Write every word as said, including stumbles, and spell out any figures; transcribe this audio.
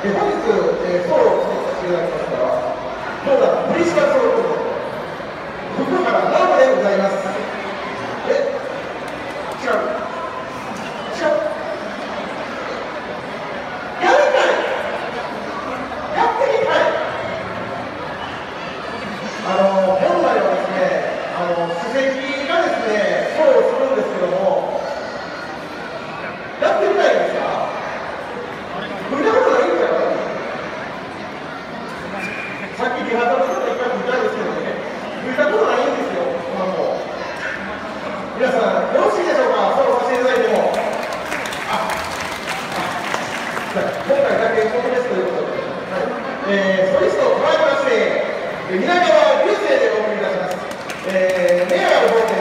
え本日、えー、ソロを作らせていただきますから、どうだ、プリシバソロ福原直でございます。え違う違うやりたいやってみたいあの、本来はですね、あの、主席がですね、ソロをするんですけども、やってみたいですか？見たことないんですよ。さっきリハーサルちょっと一回見たんですけどね、見たことないんですよ、この子。皆さん、よろしいでしょうか、ソロさせていただいても。あ、あ今回だけ特別ということで、はいえー、ソリストを加えまして、皆川流星でお送りいたします。えー、メアを